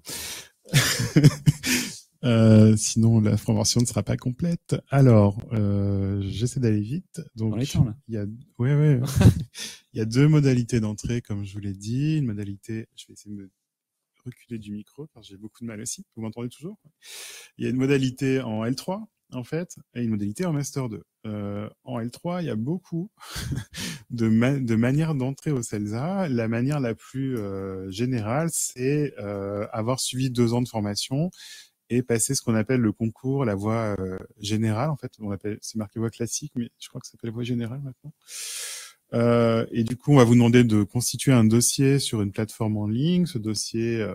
Sinon, la formation ne sera pas complète. Alors, j'essaie d'aller vite. Donc, il y a, ouais. Il y a 2 modalités d'entrée, comme je vous l'ai dit. Une modalité, je vais essayer de me reculer du micro, car j'ai beaucoup de mal aussi. Vous m'entendez toujours? Il y a une modalité en L3, en fait, et une modalité en Master 2. En L3, il y a beaucoup de manières d'entrer au CELSA. La manière la plus générale, c'est avoir suivi 2 ans de formation et passer ce qu'on appelle le concours, la voie générale. En fait, c'est marqué voie classique, mais je crois que ça s'appelle voie générale maintenant. Et du coup, on va vous demander de constituer un dossier sur une plateforme en ligne. Ce dossier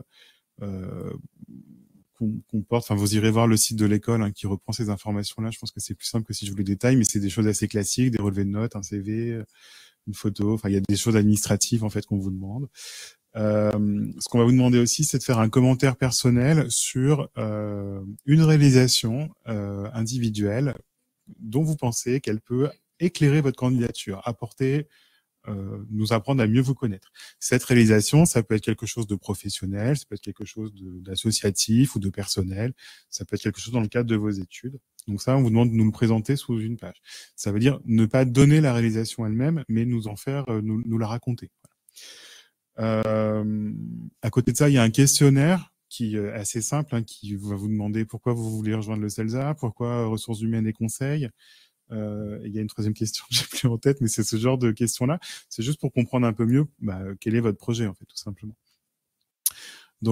comporte, enfin, vous irez voir le site de l'école qui reprend ces informations-là. Je pense que c'est plus simple que si je vous les détaille, mais c'est des choses assez classiques, des relevés de notes, un CV, une photo. Enfin, il y a des choses administratives en fait qu'on vous demande. Ce qu'on va vous demander aussi, c'est de faire un commentaire personnel sur une réalisation individuelle dont vous pensez qu'elle peut éclairer votre candidature, nous apprendre à mieux vous connaître. Cette réalisation, ça peut être quelque chose de professionnel, ça peut être quelque chose d'associatif ou de personnel, ça peut être quelque chose dans le cadre de vos études. Donc ça, on vous demande de nous le présenter sous une page. Ça veut dire ne pas donner la réalisation elle-même, mais nous en faire, nous la raconter. Voilà. À côté de ça, il y a un questionnaire qui est assez simple, qui va vous demander pourquoi vous voulez rejoindre le CELSA, pourquoi ressources humaines et conseils. Il y a une 3e question que j'ai plus en tête, mais c'est ce genre de questions-là. C'est juste pour comprendre un peu mieux quel est votre projet, en fait, tout simplement. Donc,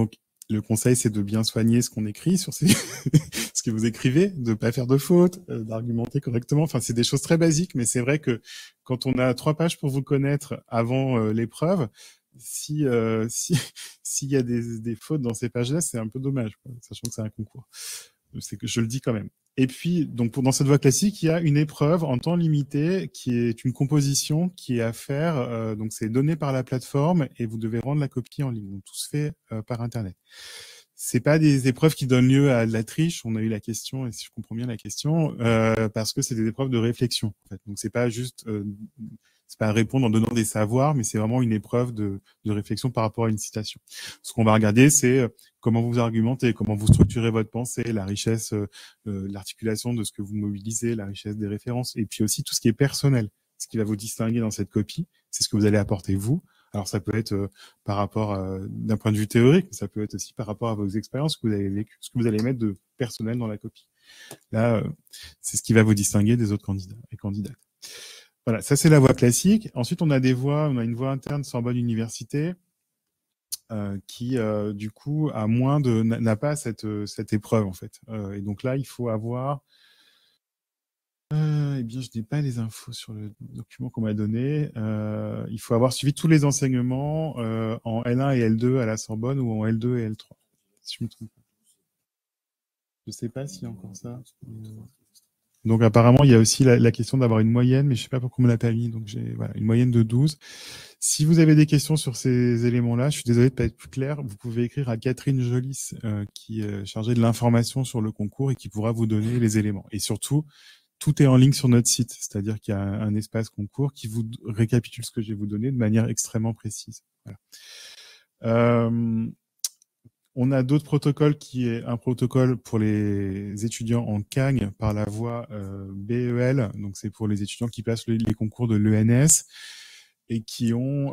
Le conseil, c'est de bien soigner ce qu'on écrit sur ce que vous écrivez, de pas faire de fautes, d'argumenter correctement. Enfin, c'est des choses très basiques, mais c'est vrai que quand on a 3 pages pour vous connaître avant l'épreuve, s'il y a des fautes dans ces pages-là, c'est un peu dommage, quoi, sachant que c'est un concours. C'est que je le dis quand même. Et puis, donc, dans cette voie classique, il y a une épreuve en temps limité qui est une composition qui est à faire. Donc, c'est donné par la plateforme et vous devez rendre la copie en ligne. Donc, tout se fait par Internet. C'est pas des épreuves qui donnent lieu à de la triche. On a eu la question, et si je comprends bien la question, parce que c'est des épreuves de réflexion. En fait. Donc, c'est pas juste, c'est pas répondre en donnant des savoirs, mais c'est vraiment une épreuve de réflexion par rapport à une citation. Ce qu'on va regarder, c'est comment vous argumentez, comment vous structurez votre pensée, la richesse, l'articulation de ce que vous mobilisez, la richesse des références, et puis aussi tout ce qui est personnel. Ce qui va vous distinguer dans cette copie, c'est ce que vous allez apporter vous. Alors ça peut être par rapport d'un point de vue théorique, mais ça peut être aussi par rapport à vos expériences que vous avez vécues, ce que vous allez mettre de personnel dans la copie. Là, c'est ce qui va vous distinguer des autres candidats et candidates. Voilà, ça c'est la voie classique. Ensuite, on a une voie interne Sorbonne Université qui, du coup, n'a pas cette épreuve en fait. Et donc là, il faut avoir eh bien, je n'ai pas les infos sur le document qu'on m'a donné. Il faut avoir suivi tous les enseignements en L1 et L2 à la Sorbonne ou en L2 et L3. Si je me trompe pas. Je sais pas s'il y a encore ça. Donc apparemment, il y a aussi la question d'avoir une moyenne, mais je sais pas pourquoi on me l'a pas mis. Donc j'ai une moyenne de 12. Si vous avez des questions sur ces éléments-là, je suis désolé de pas être plus clair. Vous pouvez écrire à Catherine Jolis, qui est chargée de l'information sur le concours et qui pourra vous donner les éléments. Et surtout, tout est en ligne sur notre site, c'est-à-dire qu'il y a un espace concours qui vous récapitule ce que je vais vous donner de manière extrêmement précise. Voilà. On a d'autres protocoles qui est un protocole pour les étudiants en CAGN par la voie BEL, donc c'est pour les étudiants qui passent les concours de l'ENS et qui ont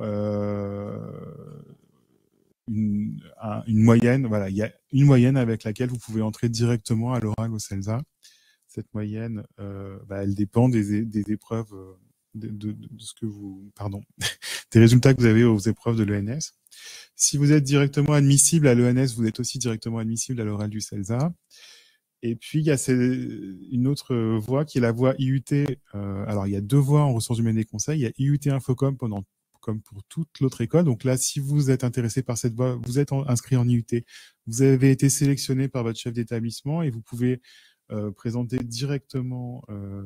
une moyenne. Voilà, il y a une moyenne avec laquelle vous pouvez entrer directement à l'oral au CELSA. Cette moyenne, elle dépend des épreuves, de ce que vous, des résultats que vous avez aux épreuves de l'ENS. Si vous êtes directement admissible à l'ENS, vous êtes aussi directement admissible à l'oral du CELSA. Et puis, il y a une autre voie qui est la voie IUT. Alors, il y a 2 voies en ressources humaines et conseils. Il y a IUT Infocom comme pour toute l'autre école. Donc là, si vous êtes intéressé par cette voie, vous êtes inscrit en IUT, vous avez été sélectionné par votre chef d'établissement et vous pouvez présenter directement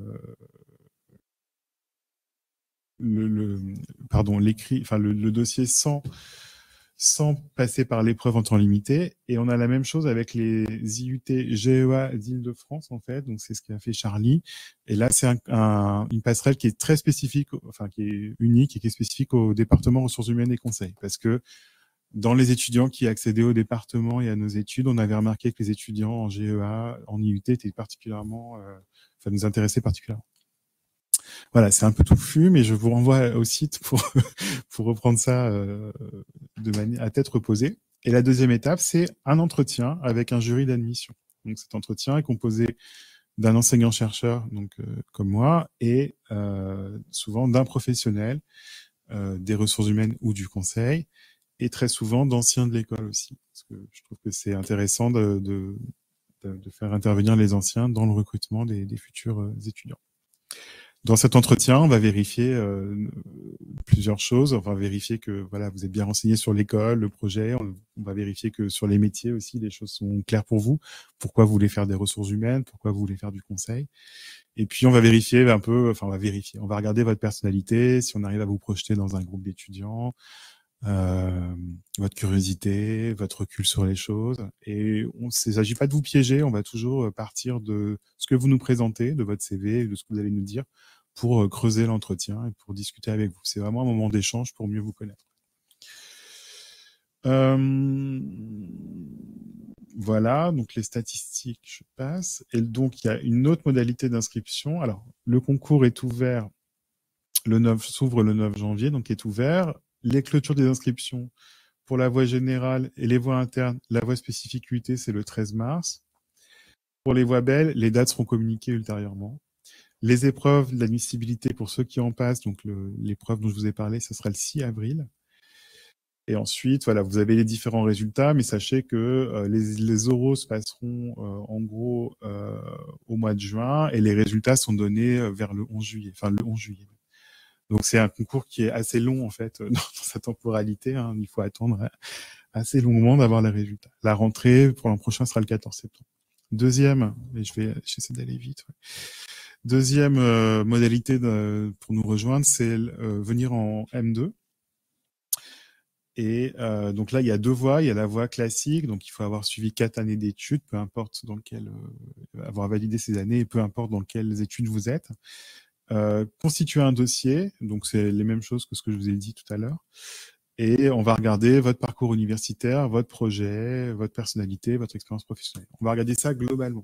le dossier sans passer par l'épreuve en temps limité. Et on a la même chose avec les IUT GEA d'Île-de-France, en fait. Donc, c'est ce qu'a fait Charlie. Et là, c'est une passerelle qui est très spécifique, qui est unique et qui est spécifique au département ressources humaines et conseils. Parce que dans les étudiants qui accédaient au département et à nos études, on avait remarqué que les étudiants en GEA, en IUT, étaient particulièrement, nous intéressaient particulièrement. Voilà, c'est un peu touffu, mais je vous renvoie au site pour reprendre ça de manière à tête reposée. Et la deuxième étape, c'est un entretien avec un jury d'admission. Donc cet entretien est composé d'un enseignant-chercheur, donc comme moi, et souvent d'un professionnel des ressources humaines ou du conseil, et très souvent d'anciens de l'école aussi, parce que je trouve que c'est intéressant de faire intervenir les anciens dans le recrutement des futurs étudiants. Dans cet entretien, on va vérifier plusieurs choses. On va vérifier que vous êtes bien renseigné sur l'école, le projet. On va vérifier que sur les métiers aussi, les choses sont claires pour vous. Pourquoi vous voulez faire des ressources humaines, pourquoi vous voulez faire du conseil. Et puis on va vérifier on va regarder votre personnalité, si on arrive à vous projeter dans un groupe d'étudiants, votre curiosité, votre recul sur les choses. Et il ne s'agit pas de vous piéger, on va toujours partir de ce que vous nous présentez, de votre CV, de ce que vous allez nous dire, pour creuser l'entretien et pour discuter avec vous. C'est vraiment un moment d'échange pour mieux vous connaître. Voilà, donc les statistiques, je passe. Et donc, il y a une autre modalité d'inscription. Alors, le concours est ouvert, s'ouvre le 9 janvier, donc est ouvert. Les clôtures des inscriptions pour la voie générale et les voies internes, la voie spécifique UT, c'est le 13 mars. Pour les voies belles, les dates seront communiquées ultérieurement. Les épreuves d'admissibilité pour ceux qui en passent, donc l'épreuve dont je vous ai parlé, ce sera le 6 avril. Et ensuite, voilà, vous avez les différents résultats, mais sachez que les oraux se passeront en gros au mois de juin et les résultats sont donnés vers le 11 juillet, enfin le 11 juillet. Donc c'est un concours qui est assez long en fait dans sa temporalité. Hein. Il faut attendre assez longuement d'avoir les résultats. La rentrée pour l'an prochain sera le 14 septembre. Deuxième, et j'essaie d'aller vite. Ouais. Deuxième modalité pour nous rejoindre, c'est venir en M2. Et donc là, il y a deux voies. Il y a la voie classique, donc il faut avoir suivi 4 années d'études, peu importe dans lequel avoir validé ces années, et peu importe dans quelles études vous êtes. Constituer un dossier, donc c'est les mêmes choses que ce que je vous ai dit tout à l'heure. Et on va regarder votre parcours universitaire, votre projet, votre personnalité, votre expérience professionnelle. On va regarder ça globalement.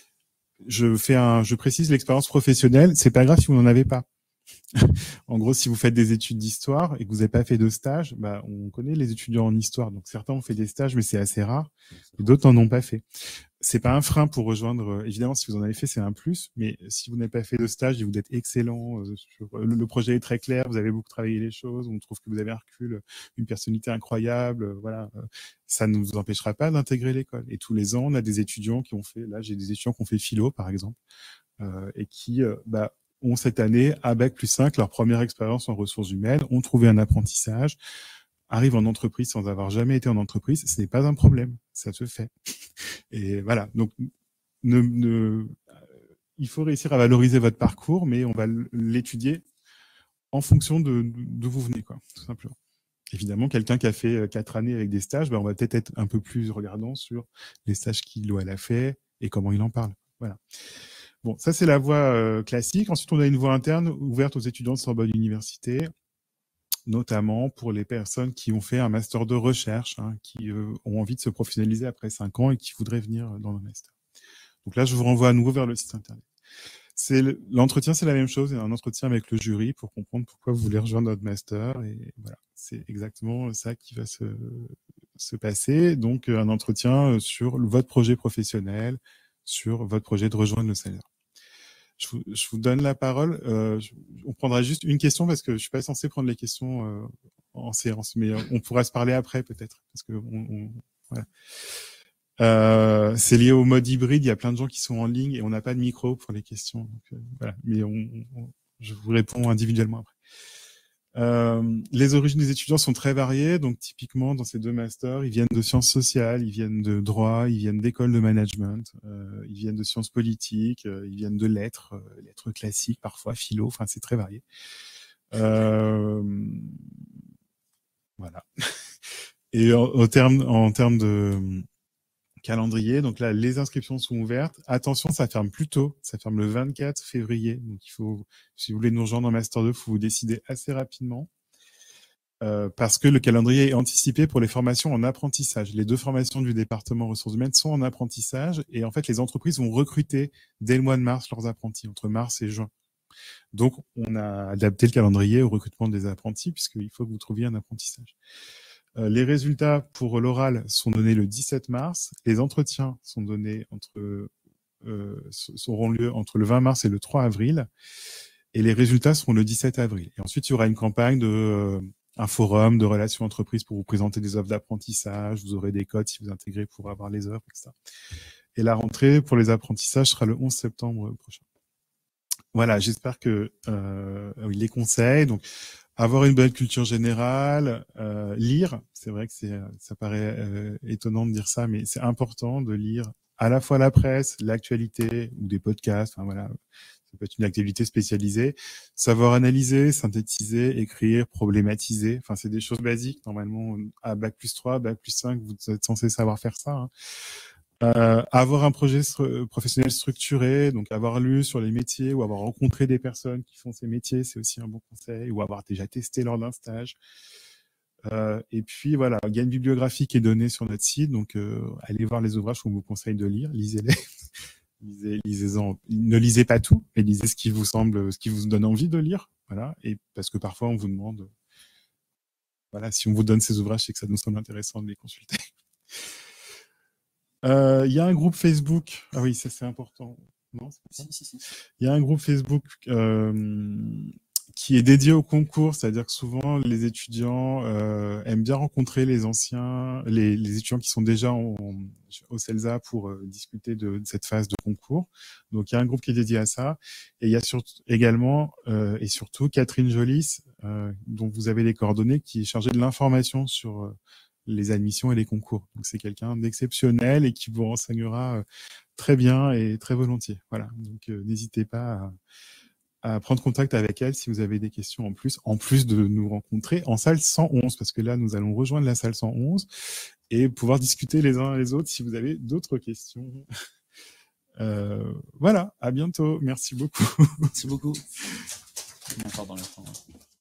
Je précise l'expérience professionnelle, c'est pas grave si vous n'en avez pas. En gros, si vous faites des études d'histoire et que vous n'avez pas fait de stage, bah, on connaît les étudiants en histoire. Donc certains ont fait des stages, mais c'est assez rare. Et d'autres n'en ont pas fait. C'est pas un frein pour rejoindre. Évidemment, si vous en avez fait, c'est un plus. Mais si vous n'avez pas fait de stage et vous êtes excellent, le projet est très clair, vous avez beaucoup travaillé les choses, on trouve que vous avez un recul, une personnalité incroyable, voilà, ça ne vous empêchera pas d'intégrer l'école. Et tous les ans, on a des étudiants qui ont fait. Là, j'ai des étudiants qui ont fait philo, par exemple, et qui, ont cette année, à Bac+5, leur première expérience en ressources humaines, ont trouvé un apprentissage, arrivent en entreprise sans avoir jamais été en entreprise, ce n'est pas un problème, ça se fait. Et voilà, donc il faut réussir à valoriser votre parcours, mais on va l'étudier en fonction d'où vous venez, quoi, tout simplement. Évidemment, quelqu'un qui a fait 4 années avec des stages, on va peut-être être un peu plus regardant sur les stages qu'il ou elle a fait et comment il en parle. Voilà. Bon, ça c'est la voie classique. Ensuite, on a une voie interne ouverte aux étudiants de Sorbonne Université, notamment pour les personnes qui ont fait un master de recherche, hein, qui ont envie de se professionnaliser après 5 ans et qui voudraient venir dans le master. Donc là, je vous renvoie à nouveau vers le site internet. L'entretien, c'est la même chose, un entretien avec le jury pour comprendre pourquoi vous voulez rejoindre notre master. Et voilà, c'est exactement ça qui va se passer. Donc, un entretien sur votre projet professionnel, sur votre projet de rejoindre le CELSA. Je vous donne la parole. On prendra juste une question parce que je suis pas censé prendre les questions en séance, mais on pourra se parler après peut-être parce que voilà. C'est lié au mode hybride. Il y a plein de gens qui sont en ligne et on n'a pas de micro pour les questions. Donc, voilà. Mais je vous réponds individuellement après. Les origines des étudiants sont très variées. Donc, typiquement, dans ces deux masters, ils viennent de sciences sociales, ils viennent de droit, ils viennent d'écoles de management, ils viennent de sciences politiques, ils viennent de lettres, lettres classiques, parfois philo. Enfin, c'est très varié. Voilà. Et en termes de calendrier, donc là, les inscriptions sont ouvertes. Attention, ça ferme plus tôt. Ça ferme le 24 février. Donc, il faut, si vous voulez nous rejoindre en Master 2, il faut vous décider assez rapidement. Parce que le calendrier est anticipé pour les formations en apprentissage. Les 2 formations du département ressources humaines sont en apprentissage et en fait, les entreprises vont recruter dès le mois de mars leurs apprentis, entre mars et juin. Donc, on a adapté le calendrier au recrutement des apprentis puisqu'il faut que vous trouviez un apprentissage. Les résultats pour l'oral sont donnés le 17 mars. Les entretiens sont donnés auront lieu entre le 20 mars et le 3 avril. Et les résultats seront le 17 avril. Et ensuite, il y aura une campagne un forum de relations entreprises pour vous présenter des offres d'apprentissage. Vous aurez des codes si vous intégrez pour avoir les offres, etc. Et la rentrée pour les apprentissages sera le 11 septembre prochain. Voilà, j'espère que les conseils, donc avoir une bonne culture générale, lire, c'est vrai que ça paraît étonnant de dire ça, mais c'est important de lire à la fois la presse, l'actualité ou des podcasts, enfin voilà, ça peut être une activité spécialisée. Savoir analyser, synthétiser, écrire, problématiser, enfin c'est des choses basiques. Normalement, à Bac+3, Bac+5, vous êtes censé savoir faire ça. Hein. Avoir un projet professionnel structuré, donc avoir lu sur les métiers ou avoir rencontré des personnes qui font ces métiers, c'est aussi un bon conseil, ou avoir déjà testé lors d'un stage. Et puis voilà, il y a une bibliographie qui est donnée sur notre site, donc allez voir les ouvrages qu'on vous conseille de lire, lisez-les. Lisez-en. Ne lisez pas tout, mais lisez ce qui vous semble, ce qui vous donne envie de lire. Voilà. Et parce que parfois on vous demande, voilà, si on vous donne ces ouvrages, c'est que ça nous semble intéressant de les consulter. Il y a un groupe Facebook. Ah oui, ça c'est important. Non, c'est pas ça. Si. Il y a un groupe Facebook qui est dédié au concours, c'est-à-dire que souvent les étudiants aiment bien rencontrer les étudiants qui sont déjà au CELSA pour discuter de cette phase de concours. Donc il y a un groupe qui est dédié à ça, et il y a également et surtout Catherine Jolis, dont vous avez les coordonnées, qui est chargée de l'information sur les admissions et les concours. Donc c'est quelqu'un d'exceptionnel et qui vous renseignera très bien et très volontiers. Voilà, donc n'hésitez pas à prendre contact avec elle si vous avez des questions en plus de nous rencontrer en salle 111, parce que là, nous allons rejoindre la salle 111 et pouvoir discuter les uns et les autres si vous avez d'autres questions. Voilà, à bientôt. Merci beaucoup. Merci beaucoup. Encore dans le temps.